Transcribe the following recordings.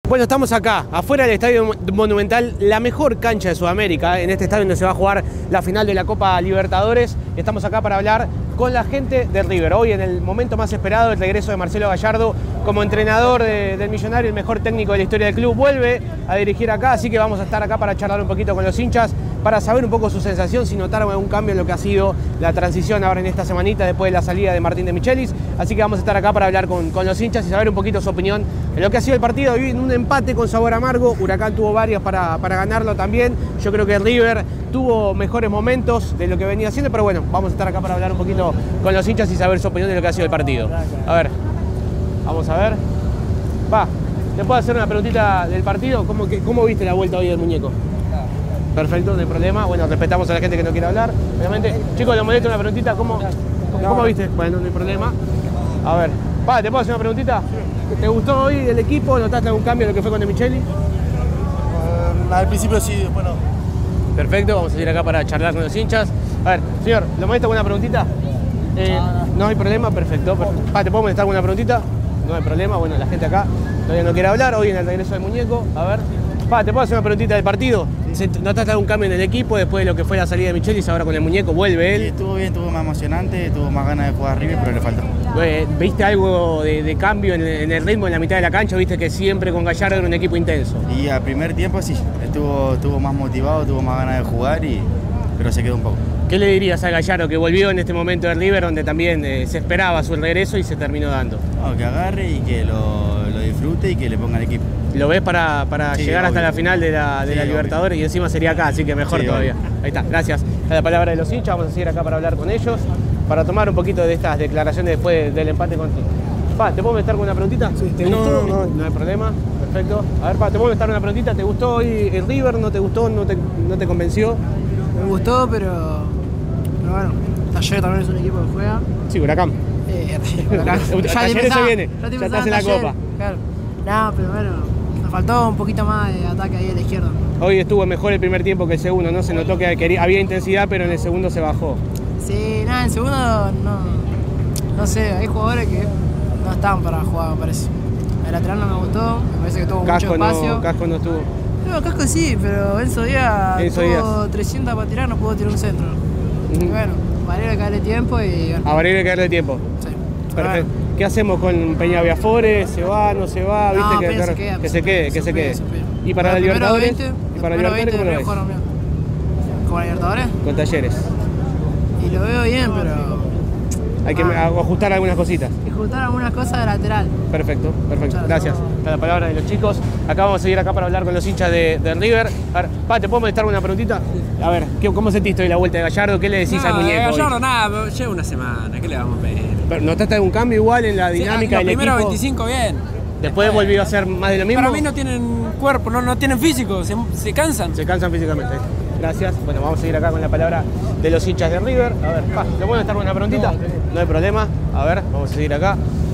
Bueno, estamos acá, afuera del Estadio Monumental, la mejor cancha de Sudamérica, en este estadio donde se va a jugar la final de la Copa Libertadores. Estamos acá para hablar con la gente de River. Hoy, en el momento más esperado, el regreso de Marcelo Gallardo como entrenador del Millonario, el mejor técnico de la historia del club, vuelve a dirigir acá, así que vamos a estar acá para charlar un poquito con los hinchas, para saber un poco su sensación, si notaron algún cambio en lo que ha sido la transición ahora en esta semanita después de la salida de Martín de Michelis. Así que vamos a estar acá para hablar con los hinchas y saber un poquito su opinión en lo que ha sido el partido. Hoy en un empate con sabor amargo, Huracán tuvo varias para ganarlo también. Yo creo que River tuvo mejores momentos de lo que venía haciendo, pero bueno, vamos a estar acá para hablar un poquito con los hinchas y saber su opinión de lo que ha sido el partido. A ver, vamos a ver. ¿Te puedo hacer una preguntita del partido? ¿Cómo viste la vuelta hoy del muñeco? Perfecto, no hay problema. Bueno, respetamos a la gente que no quiere hablar, obviamente. Chicos, les molesto una preguntita. ¿Cómo viste? Bueno, no hay problema. A ver, ¿te puedo hacer una preguntita? ¿Te gustó hoy el equipo? ¿Notaste algún cambio en lo que fue con De Micheli? Al principio sí, después no. Perfecto, vamos a ir acá para charlar con los hinchas. A ver, señor, ¿le molesto con una preguntita? No hay problema, perfecto. ¿Te puedo molestar con una preguntita? No hay problema, bueno, la gente acá todavía no quiere hablar. Hoy en el regreso del muñeco, a ver. ¿Te puedo hacer una preguntita del partido? ¿Notaste algún cambio en el equipo después de lo que fue la salida de Michelis? Ahora con el muñeco vuelve él. Sí, estuvo bien, estuvo más emocionante, tuvo más ganas de jugar arriba, pero le faltó. ¿Viste algo de cambio en el ritmo en la mitad de la cancha? ¿Viste que siempre con Gallardo era un equipo intenso? Y al primer tiempo sí, estuvo más motivado, tuvo más ganas de jugar, pero se quedó un poco. ¿Qué le dirías a Gallardo que volvió en este momento de River donde también se esperaba su regreso y se terminó dando? No, que agarre y que lo disfrute y que le ponga al equipo. ¿Lo ves para sí, llegar hasta la final de la Libertadores? Y encima sería acá, así que mejor todavía. Ahí está, gracias. A la palabra de los hinchas, vamos a seguir acá para hablar con ellos, para tomar un poquito de estas declaraciones después del empate contigo. ¿Te puedo meter con una preguntita? Sí, ¿Te gustó? No hay problema, perfecto. A ver, ¿te puedo meter una preguntita? ¿Te gustó hoy el River? ¿No te gustó? ¿No te convenció? Me gustó, pero bueno, Talleres también es un equipo que juega. Sí, Huracán. Talleres se viene, ya estás en la Copa. Claro. No, pero bueno, nos faltó un poquito más de ataque ahí a la izquierda. Hoy estuvo mejor el primer tiempo que el segundo, ¿no? Se notó que había intensidad, pero en el segundo se bajó. Sí, en el segundo no sé, hay jugadores que no están para jugar, me parece. El lateral no me gustó, me parece que tuvo mucho espacio. Casco no estuvo. No, Casco sí, pero Enzo Díaz tuvo 300 para tirar, no pudo tirar un centro. Y bueno, Varela caerle tiempo y... A Varela caerle tiempo. Sí. Perfecto. ¿Qué hacemos con Peña Viafores? ¿Se va, no se va? No, ¿Viste? Que se quede. ¿Y para la Libertadores? ¿Y para la Libertadores cómo lo ves? ¿Con la Libertadores? Con Talleres. Y lo veo bien, pero... Hay que ajustar algunas cositas. Ajustar algunas cosas de lateral. Perfecto. Gracias. A la palabra de los chicos. Acá vamos a seguir acá para hablar con los hinchas de River. A ver, ¿te puedo molestar una preguntita? A ver, ¿cómo sentiste hoy la vuelta de Gallardo? ¿Qué le decís al muñeco? Gallardo nada, lleva una semana, ¿qué le vamos a pedir? ¿Notaste algún cambio igual en la dinámica del equipo? Los primeros 25 bien. ¿Después volvió a hacer más de lo mismo? Para mí no tienen cuerpo, no tienen físico, se cansan. Se cansan físicamente. Gracias. Bueno, vamos a seguir acá con la palabra de los hinchas de River. A ver, ¿te puedo estar con una preguntita? No hay problema. A ver, vamos a seguir acá.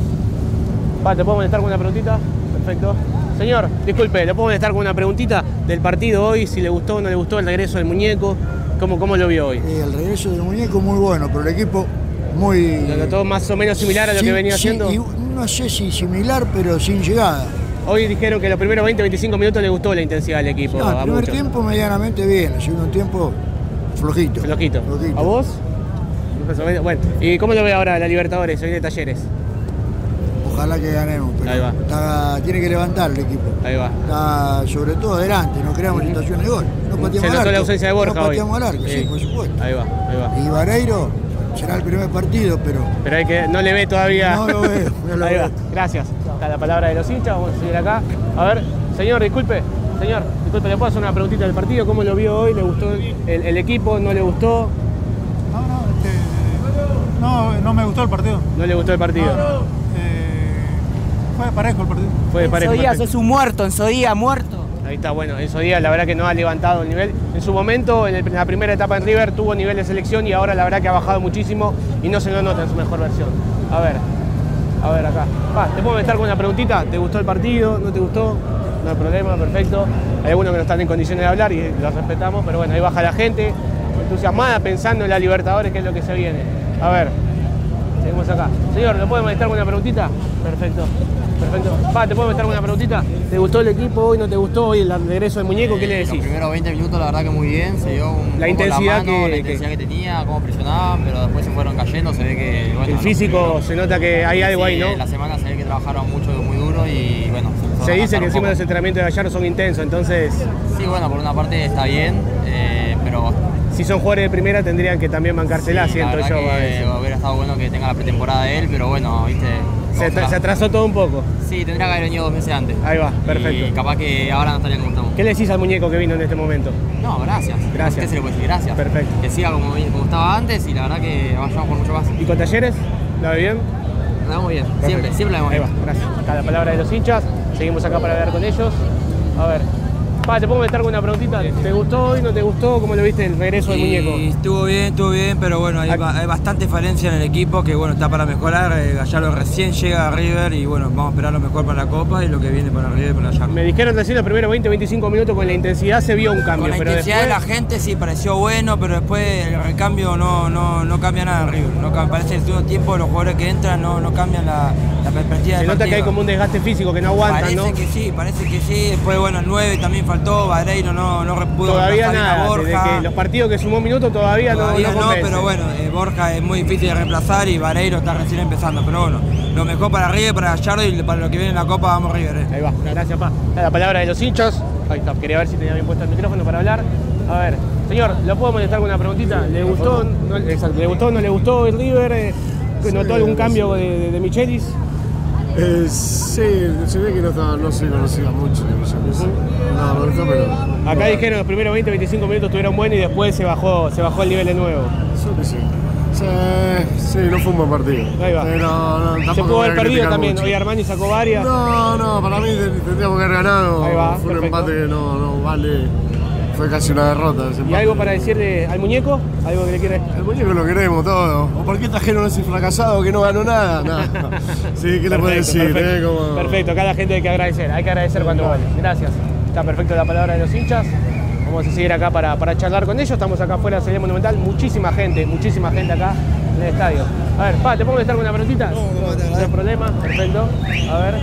¿Te puedo molestar con una preguntita? Perfecto. Señor, disculpe, ¿le puedo molestar con una preguntita del partido hoy? Si le gustó o no le gustó el regreso del muñeco. ¿Cómo lo vio hoy? El regreso del muñeco muy bueno, pero el equipo muy... ¿Lo notó más o menos similar a lo que venía haciendo? Y no sé si similar, pero sin llegada. Hoy dijeron que los primeros 20-25 minutos le gustó la intensidad del equipo. No, el primer tiempo medianamente bien, el segundo tiempo flojito. ¿A vos? Bueno, ¿y cómo lo ve ahora la Libertadores hoy de Talleres? Ojalá que ganemos, pero ahí va. Tiene que levantar el equipo. Ahí va. Está sobre todo adelante, no creamos situaciones de gol. No pateamos Se notó la ausencia de Borja hoy. No pateamos al arco, sí, por supuesto. Ahí va. Y Vareiro será el primer partido, pero hay que, no le ve todavía. No lo veo, ahí va. Gracias. Está la palabra de los hinchas, vamos a seguir acá. A ver, señor, disculpe, ¿le puedo hacer una preguntita del partido? ¿Cómo lo vio hoy? ¿Le gustó el equipo? ¿No le gustó? No me gustó el partido. ¿No le gustó el partido? Fue parejo el partido. Fue parejo. Enzo Díaz es un muerto, Enzo Díaz muerto. Ahí está, bueno, Enzo Díaz la verdad que no ha levantado el nivel. En su momento, en la primera etapa en River, tuvo nivel de selección y ahora la verdad que ha bajado muchísimo y no se lo nota en su mejor versión. A ver acá. ¿Te puedo meter con una preguntita? ¿Te gustó el partido? ¿No te gustó? No hay problema, perfecto. Hay algunos que no están en condiciones de hablar y los respetamos, pero bueno, ahí baja la gente, entusiasmada, pensando en la Libertadores, que es lo que se viene. A ver, Seguimos acá. Señor, ¿le puede molestar con una preguntita? Perfecto. Perfecto. Pa, ¿te puedo molestar con una preguntita? ¿Te gustó el equipo hoy? ¿No te gustó hoy el regreso del muñeco? ¿Qué le decís? Los primeros 20 minutos la verdad que muy bien, se dio la intensidad que tenía, cómo presionaba, pero después se fueron cayendo, se ve que... Bueno, el físico se nota que hay algo ahí, ¿no? La semana se ve que trabajaron mucho, muy duro y bueno... Se dice que encima los entrenamientos de Gallardo son intensos, entonces... Sí, bueno, por una parte está bien, pero... Si son jugadores de primera tendrían que también bancársela, sí, siento yo. Hubiera estado bueno que tenga la pretemporada de él, pero bueno, viste... Se atrasó todo un poco. Sí, tendría que haber venido 2 meses antes. Ahí va, perfecto. Y capaz que ahora no estaría como estamos. ¿Qué le decís al muñeco que vino en este momento? No, gracias. Gracias. ¿Qué se le puede decir? Gracias. Perfecto. Que siga como estaba antes y la verdad que vayamos por mucho más. ¿Y con Talleres? ¿La ve bien? La vemos bien. Perfecto. Siempre la vemos bien. Ahí va, gracias. Acá la palabra de los hinchas. Seguimos acá para hablar con ellos. A ver. Pa, ¿te puedo meter con una preguntita? ¿Te gustó hoy? ¿No te gustó? ¿Cómo lo viste el regreso del muñeco? Estuvo bien, pero bueno, hay bastante falencia en el equipo que bueno, está para mejorar. Gallardo recién llega a River y bueno, vamos a esperar lo mejor para la Copa y lo que viene para River y para Gallardo. Me dijeron recién los primeros 20-25 minutos con la intensidad se vio un cambio. Con la pero intensidad después... de la gente sí pareció bueno, pero después el recambio no cambia nada en River. Parece que en el segundo tiempo los jugadores que entran no cambian la perspectiva. Se nota que hay como un desgaste físico que no aguantan, parece que sí. Después bueno, el 9 también faltó, Vareiro no pudo todavía reemplazar nada, a Borja. desde que los partidos que sumó minutos todavía no pero bueno, Borja es muy difícil de reemplazar y Vareiro está recién empezando, pero bueno, lo mejor para River, para Gallardo y para lo que viene en la Copa vamos River. Ahí va, gracias Pa. La palabra de los hinchas, ahí está, quería ver si tenía bien puesto el micrófono para hablar. A ver, señor, ¿lo puedo molestar con una preguntita? ¿Le gustó? No, exacto, ¿le gustó o no le gustó el River? ¿Notó algún cambio de Michelis? Sí, se ve que no se conocía mucho de Michelis. Pero... Acá dijeron los primeros 20-25 minutos estuvieron buenos y después se bajó el nivel de nuevo. Sí, no fue un buen partido. Ahí va. Se pudo haber perdido también, mucho. Hoy Armani sacó varias. No, para mí tendríamos que haber ganado. Ahí va, fue perfecto. Un empate que no vale. Fue casi una derrota. ¿Y algo para decirle al muñeco? ¿Algo que le quiere? Al muñeco lo queremos todo. ¿O por qué trajeron ese fracasado que no ganó nada? Sí, ¿qué le puede decir? Perfecto, acá la gente hay que agradecer cuando vale. Gracias. Está perfecto la palabra de los hinchas. Vamos a seguir acá para charlar con ellos. Estamos acá afuera de la Serie Monumental. Muchísima gente acá en el estadio. A ver, Pa, ¿te puedo estar con una preguntita? No hay problema, perfecto. A ver.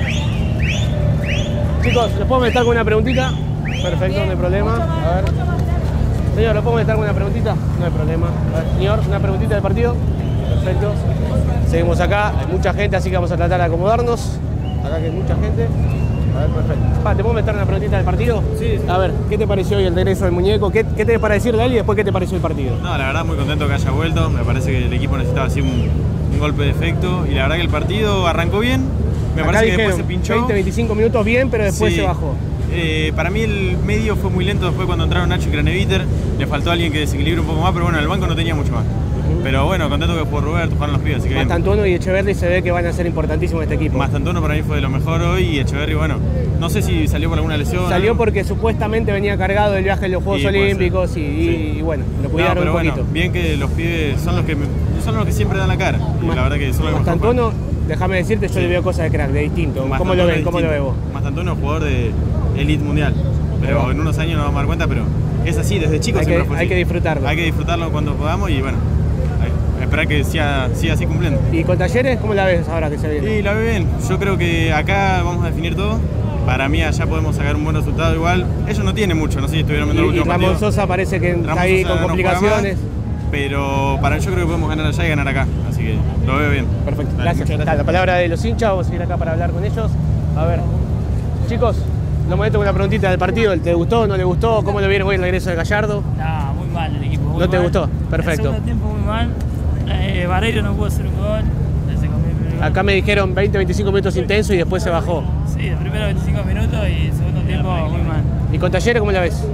Chicos, ¿les puedo estar con una preguntita? Perfecto, no hay problema. A ver. Señor, ¿le puedo estar con una preguntita? No hay problema. A ver, señor, una preguntita del partido. Perfecto. Seguimos acá, hay mucha gente, así que vamos a tratar de acomodarnos. Acá que hay mucha gente. A ver, perfecto. Pa, ¿te puedo meter una preguntita del partido? Sí. A ver, ¿qué te pareció hoy el regreso del muñeco? ¿Qué tenés para decir de él y después qué te pareció el partido? No, la verdad muy contento que haya vuelto. Me parece que el equipo necesitaba así un golpe de efecto. Y la verdad que el partido arrancó bien. Me parece que después se pinchó. 20-25 minutos bien, pero después se bajó. Para mí el medio fue muy lento después cuando entraron Nacho y Craneviter. Le faltó alguien que desequilibre un poco más, pero bueno, en el banco no tenía mucho más. Pero bueno, contento que jugó Roberto, jugaron los pibes, así que bien. Mastantuono y Echeverri se ve que van a ser importantísimos en este equipo. Mastantuono para mí fue de lo mejor hoy y Echeverri, bueno, no sé si salió por alguna lesión. Salió porque supuestamente venía cargado del viaje de los Juegos Olímpicos y bueno, lo cuidaron un poquito. Bueno, bien que los pibes son los que siempre dan la cara. Y la verdad que son los Mastantuono, déjame decirte, yo le veo cosas de crack, de distinto. ¿Cómo lo ven? ¿Cómo lo ves vos? Mastantuono es jugador de elite mundial. Pero en unos años nos vamos a dar cuenta, pero es así, desde chico siempre fue así. Hay que disfrutarlo. Hay que disfrutarlo cuando podamos y bueno, esperar que siga así cumpliendo. ¿Y con Talleres cómo la ves ahora que se viene? Sí, la veo bien. Yo creo que acá vamos a definir todo. Para mí allá podemos sacar un buen resultado igual. Ellos no tienen mucho, no sé si estuvieron viendo el último partido. Ramón Sosa parece que está ahí con complicaciones. Pero yo creo que podemos ganar allá y ganar acá. Así que lo veo bien. Perfecto, gracias. La palabra de los hinchas, vamos a ir acá para hablar con ellos. A ver, chicos, lo molesto con una preguntita del partido. ¿Te gustó o no le gustó? ¿Cómo lo vieron hoy el regreso de Gallardo? No, muy mal el equipo. ¿No te gustó? Perfecto. El segundo tiempo muy mal. Vareiro no pudo hacer un gol. Acá me dijeron 20-25 minutos intensos y después se bajó. Sí, los primeros 25 minutos y el segundo tiempo muy mal. ¿Y con Talleres cómo la ves?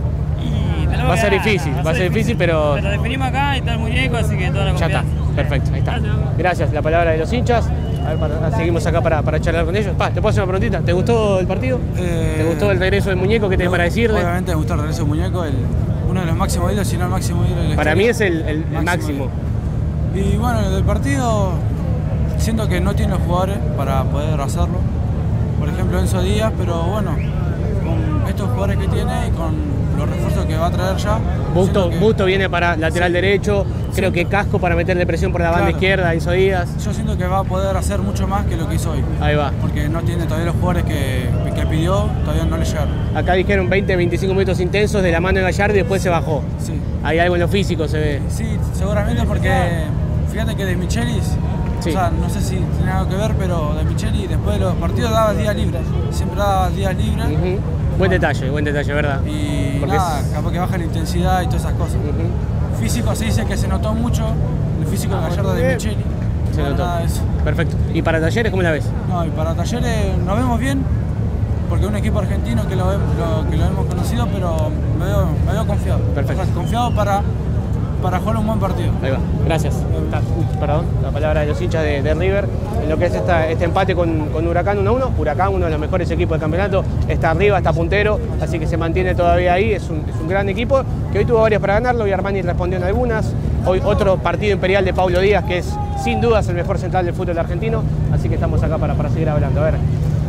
Va a ser difícil, pero... Pero definimos acá y está el muñeco, así que toda la confianza. Ya está, perfecto, ahí está. Gracias, la palabra de los hinchas. A ver, seguimos acá para charlar con ellos. Pa, ¿te puedo hacer una preguntita? ¿Te gustó el partido? ¿Te gustó el regreso del muñeco? ¿Qué tenés para decirle? Obviamente me gustó el regreso del muñeco, uno de los máximos ídolos, si no el máximo ídolo. Para mí es el máximo. Y bueno, del partido siento que no tiene los jugadores para poder hacerlo. Por ejemplo, Enzo Díaz, pero bueno, con estos jugadores que tiene y con los refuerzos que va a traer ya. Busto viene para lateral derecho, creo que Casco para meterle presión por la banda izquierda, Enzo Díaz. Yo siento que va a poder hacer mucho más que lo que hizo hoy. Ahí va. Porque no tiene todavía los jugadores que pidió, todavía no le llegaron. Acá dijeron 20-25 minutos intensos de la mano de Gallardo y después se bajó. Sí. Hay algo en lo físico, se ve. Sí, seguramente porque fíjate que De Michelis, o sea, no sé si tiene algo que ver, pero De Michelis después de los partidos daba días libres. Siempre daba días libres. Buen detalle, ¿verdad? Y nada, capaz que baja la intensidad y todas esas cosas. Físico se dice que se notó mucho, el físico de Gallardo de Micheli. Se notó. Nada de eso. Perfecto. ¿Y para Talleres cómo la ves? No, y para Talleres nos vemos bien, porque es un equipo argentino que lo hemos conocido, pero me veo confiado. Perfecto. O sea, confiado para jugar un buen partido. Ahí va. Gracias. Perdón, la palabra de los hinchas de River. En lo que es este empate con Huracán 1-1. Huracán, uno de los mejores equipos del campeonato, está arriba, está puntero, así que se mantiene todavía ahí. Es un gran equipo que hoy tuvo varias para ganarlo y Armani respondió en algunas. Hoy otro partido imperial de Paulo Díaz, que es sin dudas el mejor central del fútbol argentino. Así que estamos acá para seguir hablando. A ver.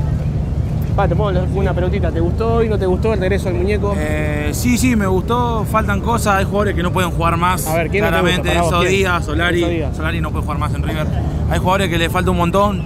Te pongo una pelotita. ¿Te gustó hoy? ¿No te gustó el regreso del muñeco? Sí, me gustó. Faltan cosas. Hay jugadores que no pueden jugar más. A ver, ¿quién claramente, no te gusta? Díaz, Solari no puede jugar más en River. Hay jugadores que le falta un montón.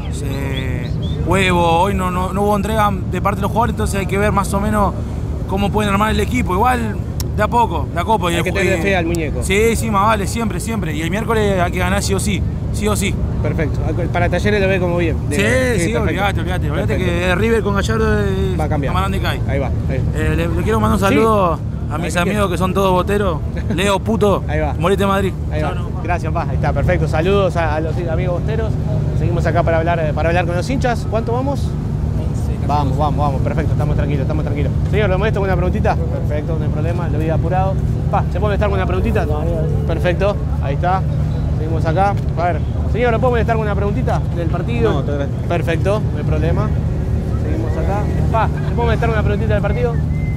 Huevo, hoy no hubo entrega de parte de los jugadores, entonces hay que ver más o menos cómo pueden armar el equipo. Igual, de a poco. Hay que tener fe al muñeco. Sí, más vale, siempre. Y el miércoles hay que ganar sí o sí. Perfecto. Para Talleres lo ve como bien. Sí, olvídate que River con Gallardo va a cambiar. Ahí va. Le quiero mandar un saludo a mis amigos que son todos boteros. Leo, puto, ahí va. Morite Madrid. Ahí va. Gracias, ahí está, perfecto. Saludos a los amigos bosteros. Seguimos acá para hablar con los hinchas. ¿Cuánto vamos? Vamos, perfecto, estamos tranquilos. Señor, ¿lo molesto con una preguntita? Perfecto, no hay problema, lo vi apurado. ¿Se puede estar con una preguntita? Perfecto, ahí está. Seguimos acá. A ver, señor, ¿lo puedo molestar con una preguntita del partido? No, te agradezco. Perfecto, no hay problema. Seguimos acá. ¿Te puedo molestar una preguntita del partido?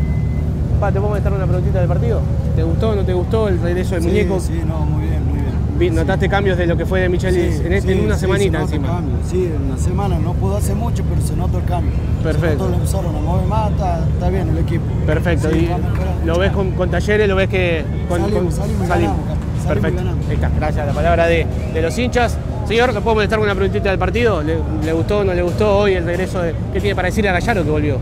¿Te puedo molestar una preguntita del partido? ¿Te gustó o no te gustó el regreso del muñeco? Sí, muy bien. ¿Notaste cambios de lo que fue de Michelis en una semanita encima? Sí, en una semana no pudo hacer mucho, pero se notó el cambio. Perfecto. Todos empezaron a mover más, está bien el equipo. Perfecto. Sí, ¿Y lo ves con Talleres? ¿Lo ves que salimos? Perfecto. Ahí está. Gracias. La palabra de los hinchas. Señor, ¿le puedo molestar con una preguntita del partido? ¿Le gustó o no le gustó hoy el regreso? ¿Qué tiene para decirle a Gallardo que volvió?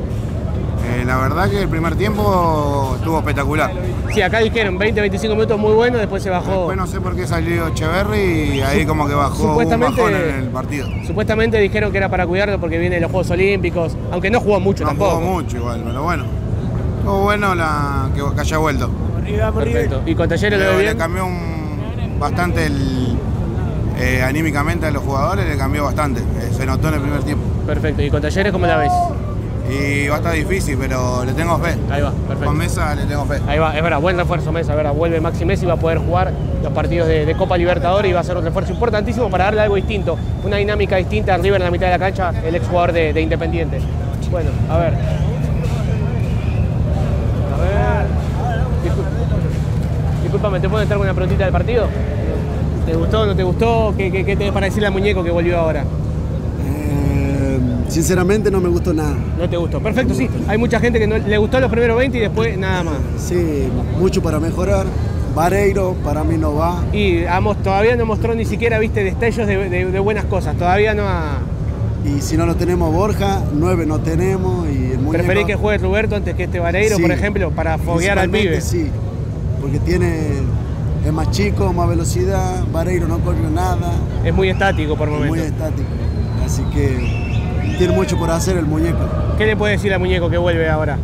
La verdad que el primer tiempo estuvo espectacular. Sí, acá dijeron 20-25 minutos muy buenos, después se bajó. Después no sé por qué salió Echeverri y ahí como que bajó un bajón en el partido. Supuestamente dijeron que era para cuidarlo porque viene de los Juegos Olímpicos, aunque no jugó mucho tampoco. No jugó mucho igual, pero bueno. Estuvo bueno que haya vuelto. Perfecto. ¿Y con Talleres lo ve bien? Le cambió bastante anímicamente a los jugadores, le cambió bastante. Se notó en el primer tiempo. Perfecto. ¿Y con Talleres cómo la ves? Y va a estar difícil, pero le tengo fe. Ahí va, perfecto. Con Mesa le tengo fe. Ahí va, es verdad, buen refuerzo Mesa, ¿verdad? Vuelve Maxi Messi, va a poder jugar los partidos de Copa Libertadores y va a ser un refuerzo importantísimo para darle algo distinto, una dinámica distinta a River en la mitad de la cancha, el exjugador de Independiente. Bueno, a ver. Discúlpame, ¿te puedo entrar con una preguntita del partido? ¿Te gustó o no te gustó? ¿Qué tenés para decirle al muñeco que volvió ahora? Sinceramente no me gustó nada. ¿No te gustó? Perfecto, sí. Hay mucha gente que no le gustó los primeros 20 y después nada más. Sí, mucho para mejorar. Vareiro para mí no va. Y todavía no mostró ni siquiera, viste, destellos de buenas cosas. Todavía no ha... Y si no lo tenemos Borja, 9 no tenemos. Y el muñeco... ¿Preferís que juegue Roberto antes que este Vareiro, por ejemplo, para foguear al pibe? Sí, porque es más chico, más velocidad. Vareiro no corrió nada. Es muy estático por momentos. Muy estático. Así que... tiene mucho por hacer el muñeco. ¿Qué le puede decir al muñeco que vuelve ahora?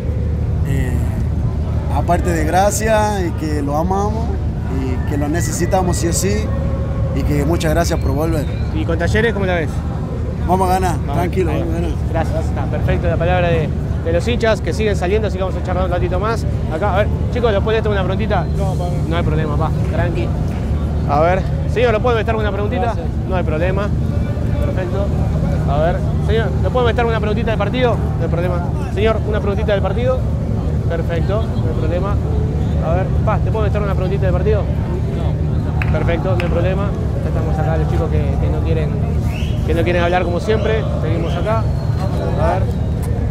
Aparte de gracias y que lo amamos y que lo necesitamos sí o sí y que muchas gracias por volver. ¿Y con Talleres cómo la ves? Vamos a ganar, tranquilo, vamos a ganar. Gracias, está perfecto la palabra de los hinchas que siguen saliendo, así que vamos a charlar un ratito más. Acá, a ver, chicos, ¿lo puedes estar una preguntita? No hay problema, va, tranqui. A ver, señor, ¿lo puedo estar una preguntita? Gracias. No hay problema. Perfecto. A ver, señor, ¿lo puedo meter una preguntita del partido? No hay problema. Señor, una preguntita del partido. Perfecto, no hay problema. A ver, ¿te puedo meter una preguntita del partido? No. Perfecto, no hay problema. Ya estamos acá los chicos que no quieren hablar como siempre. Seguimos acá. A ver.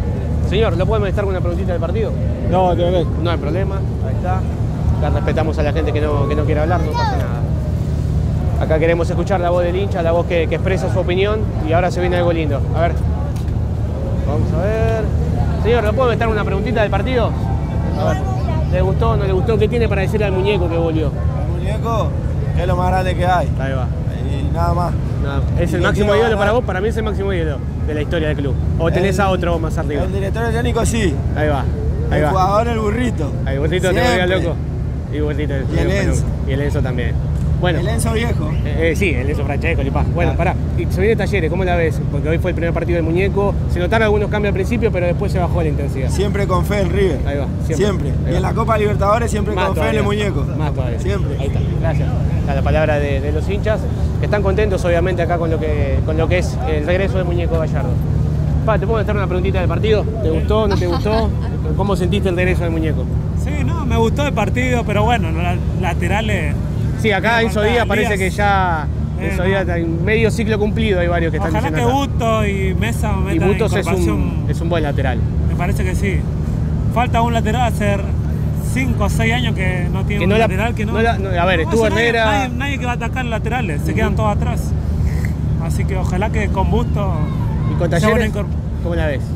Señor, ¿lo puede molestar con una preguntita del partido? No, te agradezco. No hay problema, ahí está. Acá respetamos a la gente que no quiere hablar, no pasa nada. Acá queremos escuchar la voz del hincha, la voz que expresa su opinión, y ahora se viene algo lindo. A ver. Vamos a ver. Señor, ¿lo puedo molestar una preguntita del partido? A ver. ¿Le gustó o no le gustó? ¿Qué tiene para decirle al muñeco que volvió? El muñeco, que es lo más grande que hay. Ahí va. Y nada más. ¿Es el máximo ídolo para vos? Para mí es el máximo ídolo de la historia del club. ¿O tenés a otro más arriba? El director técnico sí. Ahí va. El jugador, el burrito. El burrito te volvía loco. Y burrito. Y el Enzo. Y el Enzo también. Bueno. El Enzo viejo. Sí, el Enzo Francesco, Lipá. Bueno, pará. Y se viene Talleres, ¿cómo la ves? Porque hoy fue el primer partido del muñeco. Se notaron algunos cambios al principio, pero después se bajó la intensidad. Siempre con fe en River. Ahí va. Siempre. Y en la Copa Libertadores siempre más con todavía. fe en el muñeco. Más todavía. Siempre. Ahí está. Gracias. Está la palabra de los hinchas, que están contentos obviamente acá con lo que es el regreso del muñeco Gallardo. Pa, ¿te puedo hacer una preguntita del partido? ¿Te gustó? ¿No te gustó? ¿Cómo sentiste el regreso del muñeco? Sí, no, me gustó el partido, pero bueno, los laterales... Sí, acá Enzo Díaz parece que ya Enzo Díaz está en medio ciclo cumplido, hay varios que están diciendo. Ojalá que Bustos y Mesa metan y Bustos incorporación. es un buen lateral. Me parece que sí. Falta un lateral, hace 5 o 6 años que no tiene un lateral que no... A ver, estuvo Herrera... Nadie que va a atacar laterales, se quedan todos atrás. Así que ojalá que con Bustos... ¿Y con Talleres? ¿Cómo la ves?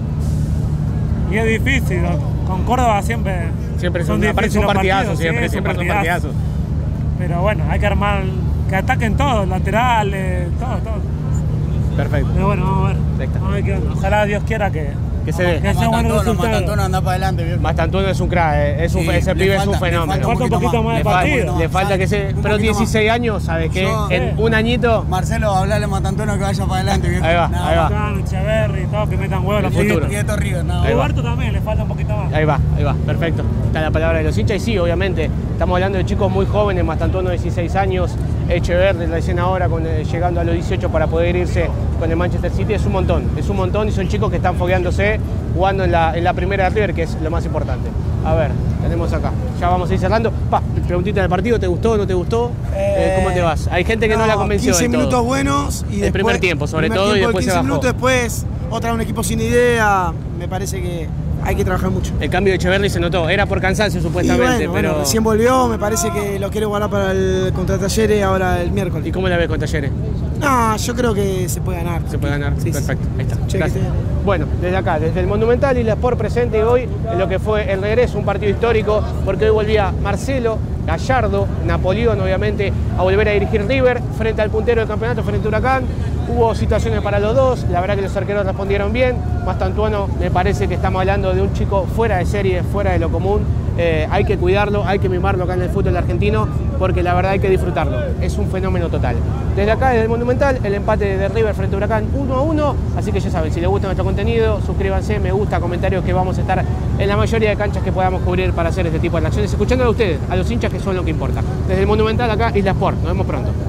Y es difícil, con Córdoba siempre son partidazos, siempre son partidazos. Pero bueno, hay que armar, que ataquen todos, laterales, todo. Perfecto. Pero bueno, vamos a ver qué onda. Ojalá Dios quiera que se dé. Que sea buen resultado. Mastantuono anda para adelante, viejo. Mastantuono es un crack, ese pibe es un fenómeno. Falta un poquito más de partido. Le falta que se... Pero 16 años, ¿sabes qué? En un añito... Marcelo, hablale a Mastantuono que vaya para adelante, viejo. Ahí va. Echeverri, todos que metan huevos. Quieto River, nada. Roberto también, le falta un poquito más. Ahí va, perfecto. Está la palabra de los hinchas y sí, obviamente, estamos hablando de chicos muy jóvenes, Mastantuono 16 años, Echeverri recién ahora llegando a los 18 para poder irse con el Manchester City, es un montón y son chicos que están fogueándose, jugando en la primera de River, que es lo más importante. A ver, tenemos acá, ya vamos a ir cerrando. Preguntita del partido, ¿te gustó o no te gustó? ¿Cómo te vas? Hay gente que no la convenció 15 minutos buenos y el primer tiempo, sobre todo, y después se bajó. 15 minutos después, otra un equipo sin idea, me parece que hay que trabajar mucho. El cambio de Echeverri se notó, era por cansancio supuestamente, bueno, recién volvió, me parece que lo quiere guardar para el contra Talleres ahora el miércoles. ¿Y cómo la ves con Talleres? No, yo creo que se puede ganar. Se puede ganar, sí, perfecto, ahí está. Gracias. Bueno, desde acá, desde el Monumental y la Sport presente hoy en lo que fue el regreso, un partido histórico, porque hoy volvía Marcelo, Gallardo, Napoleón obviamente, a volver a dirigir River frente al puntero del campeonato, frente a Huracán. Hubo situaciones para los dos, la verdad que los arqueros respondieron bien. Mastantuono, me parece que estamos hablando de un chico fuera de serie, fuera de lo común. Hay que cuidarlo, hay que mimarlo acá en el fútbol argentino, porque la verdad hay que disfrutarlo. Es un fenómeno total. Desde acá, desde el Monumental, el empate de River frente a Huracán 1-1. Así que ya saben, si les gusta nuestro contenido, suscríbanse, me gusta, comentarios, que vamos a estar en la mayoría de canchas que podamos cubrir para hacer este tipo de acciones, escuchándolo a ustedes, a los hinchas, que son lo que importa. Desde el Monumental acá, Isla Sport. Nos vemos pronto.